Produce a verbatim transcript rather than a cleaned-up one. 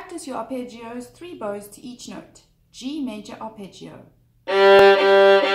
Practice your arpeggios, three bows to each note. G major arpeggio.